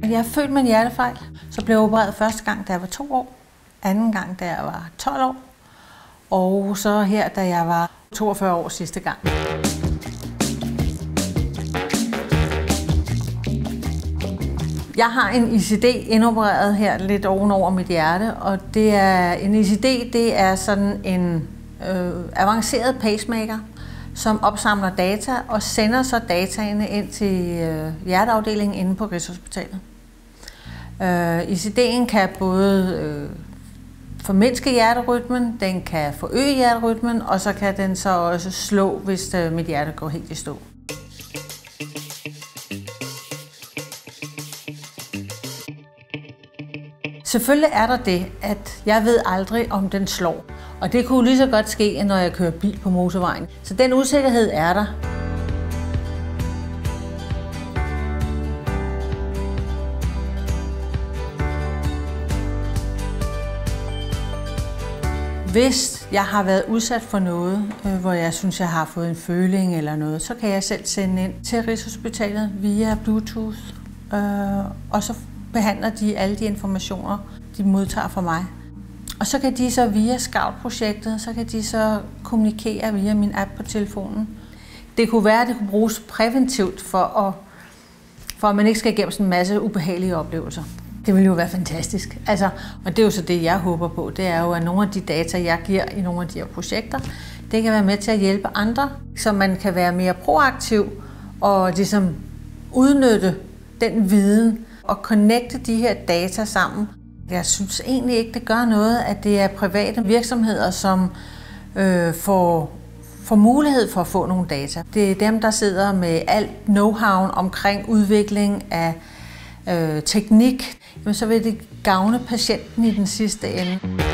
Jeg er født med en hjertefejl. Så blev jeg opereret første gang, da jeg var 2 år. Anden gang, da jeg var 12 år. Og så her, da jeg var 42 år sidste gang. Jeg har en ICD indopereret her lidt ovenover mit hjerte, og det er en ICD, det er sådan en avanceret pacemaker, som opsamler data og sender så dataene ind til hjerteafdelingen inde på Rigshospitalet. ICD'en kan både formindske hjerterytmen, den kan forøge hjerterytmen, og så kan den så også slå, hvis mit hjerte går helt i stå. Selvfølgelig er der det, at jeg ved aldrig, om den slår. Og det kunne lige så godt ske, når jeg kører bil på motorvejen. Så den usikkerhed er der. Hvis jeg har været udsat for noget, hvor jeg synes, jeg har fået en føling eller noget, så kan jeg selv sende ind til Rigshospitalet via Bluetooth, og så behandler de alle de informationer, de modtager fra mig. Og så kan de så via Scout-projektet, så kan de så kommunikere via min app på telefonen. Det kunne være, at det kunne bruges præventivt for at man ikke skal igennem sådan en masse ubehagelige oplevelser. Det ville jo være fantastisk. Og det er jo så det, jeg håber på. Det er jo, at nogle af de data, jeg giver i nogle af de her projekter, det kan være med til at hjælpe andre, så man kan være mere proaktiv og ligesom udnytte den viden og connecte de her data sammen. Jeg synes egentlig ikke, det gør noget, at det er private virksomheder, som får mulighed for at få nogle data. Det er dem, der sidder med alt know-how omkring udvikling af teknik. Jamen, så vil det gavne patienten i den sidste ende.